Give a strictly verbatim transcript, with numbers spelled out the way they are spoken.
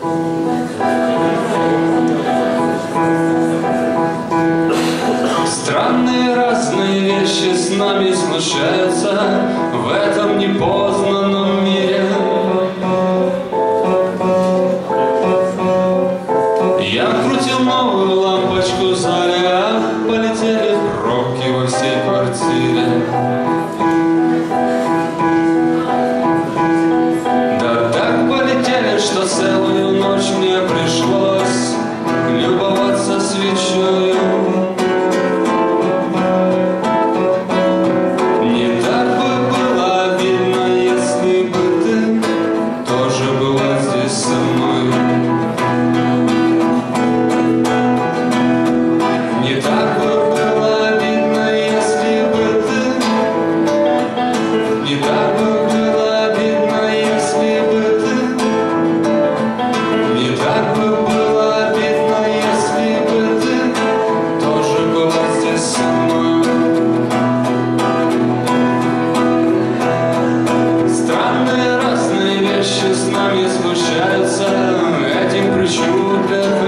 Странные разные вещи с нами случаются в этом непознанном мире. Я крутил новую лампочку в зале, а полетели пробки во всей квартире. Да так полетели, что целую ночь мне пришлось любоваться свечою. С нами случаются, этим причуд.